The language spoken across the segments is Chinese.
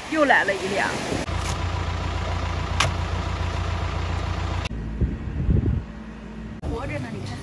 又来了一辆。活着呢，你看。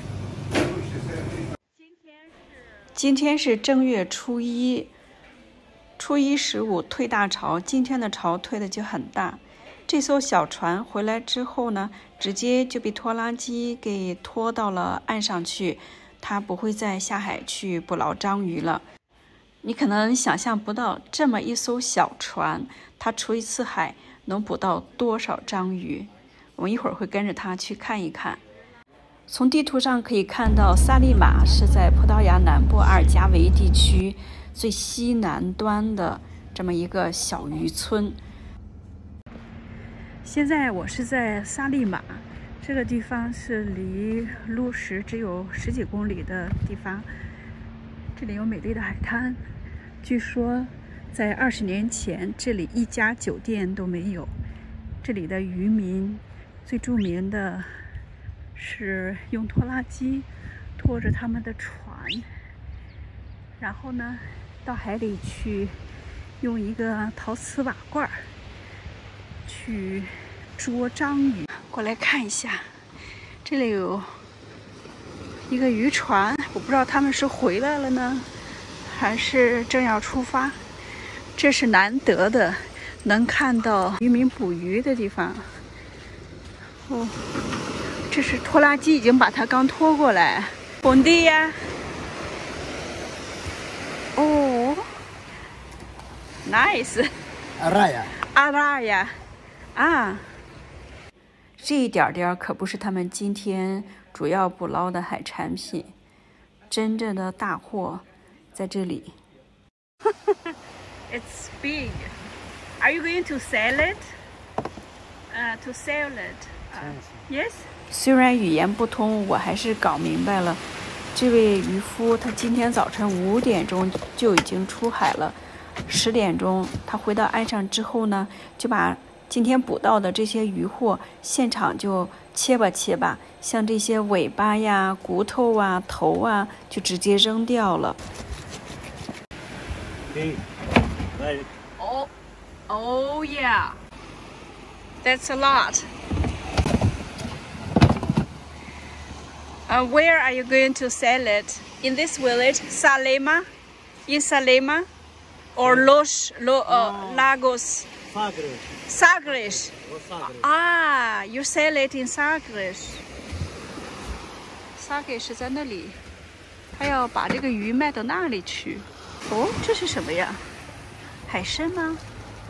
今天是正月初一，初一十五退大潮，今天的潮退的就很大。这艘小船回来之后呢，直接就被拖拉机给拖到了岸上去，它不会再下海去捕捞章鱼了。你可能想象不到，这么一艘小船，它出一次海能捕到多少章鱼。我们一会儿会跟着它去看一看。从地图上可以看到，萨利马是在葡萄牙南部阿尔加维地区最西南端的这么一个小渔村。现在我是在萨利马，这个地方是离路什只有10几公里的地方。这里有美丽的海滩，据说在20年前，这里一家酒店都没有。这里的渔民最著名的是用拖拉机拖着他们的船，然后呢到海里去，用一个陶瓷瓦罐去捉章鱼。过来看一下，这里有一个渔船，我不知道他们是回来了呢，还是正要出发。这是难得的能看到渔民捕鱼的地方。哦，这是拖拉机已经把它刚拖过来。本地呀，哦 ，nice。阿拉呀，啊，这一点点可不是他们今天主要捕捞的海产品，真正的大货在这里。It's big. Are you going to sell it? To sell it? Yes. 虽然语言不通，我还是搞明白了。这位渔夫他今天早晨5点钟就已经出海了。10点钟，他回到岸上之后呢，就把今天捕到的这些鱼货现场就切吧，像这些尾巴呀、骨头啊、头啊，就直接扔掉了。Oh yeah, that's a lot. Where are you going to sell it? In this village, Salema, in Salema. Or Lagos? Sagres. Ah, you sell it in Sagres. Sagres 是在那里，他要把这个鱼卖到那里去。哦，这是什么呀？海参吗？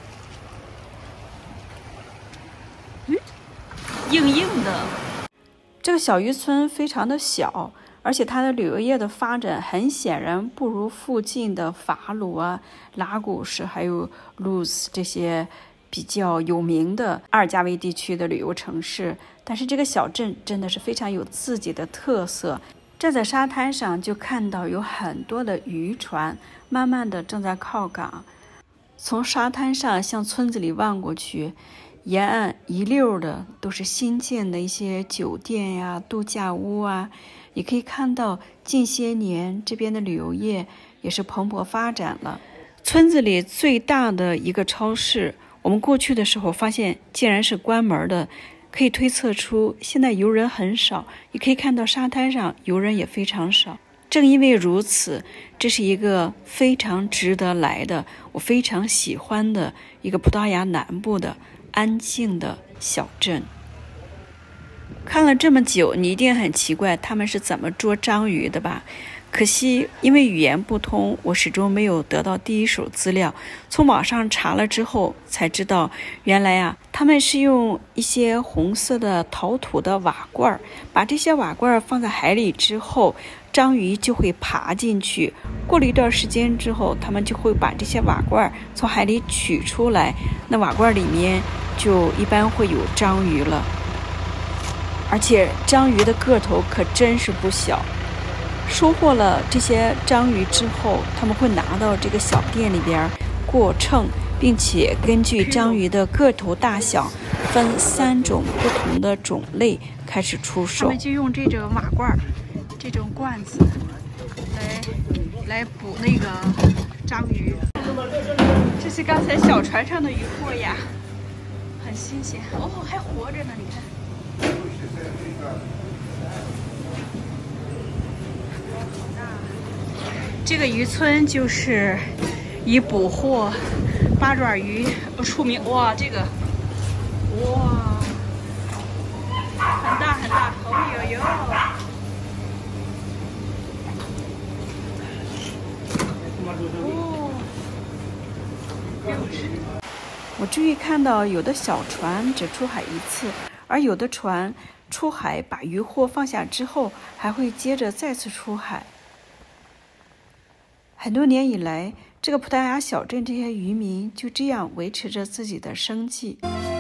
硬硬的。这个小渔村非常的小。而且它的旅游业的发展很显然不如附近的法鲁啊、拉古什还有卢斯这些比较有名的阿尔加维地区的旅游城市。但是这个小镇真的是非常有自己的特色。站在沙滩上就看到有很多的渔船慢慢的正在靠港。从沙滩上向村子里望过去，沿岸一溜的都是新建的一些酒店呀、度假屋啊。你可以看到近些年这边的旅游业也是蓬勃发展了。村子里最大的一个超市，我们过去的时候发现竟然是关门的，可以推测出现在游人很少。你可以看到沙滩上游人也非常少。正因为如此，这是一个非常值得来的，我非常喜欢的一个葡萄牙南部的安静的小镇。看了这么久，你一定很奇怪他们是怎么捉章鱼的吧？可惜因为语言不通，我始终没有得到第一手资料。从网上查了之后才知道，原来啊，他们是用一些红色的陶土的瓦罐，把这些瓦罐放在海里之后，章鱼就会爬进去。过了一段时间之后，他们就会把这些瓦罐从海里取出来，那瓦罐里面就一般会有章鱼了。而且章鱼的个头可真是不小。收获了这些章鱼之后，他们会拿到这个小店里边过秤，并且根据章鱼的个头大小分3种不同的种类开始出售。他们就用这种瓦罐、这种罐子来捕那个章鱼。这这是刚才小船上的渔获呀，很新鲜哦，还活着呢，你看。这个渔村就是以捕获八爪鱼出名。哇，这个，哇，很大很大，哦呦呦！哦，我注意看到有的小船只出海一次，而有的船出海把渔获放下之后，还会接着再次出海。很多年以来，这个葡萄牙小镇这些渔民就这样维持着自己的生计。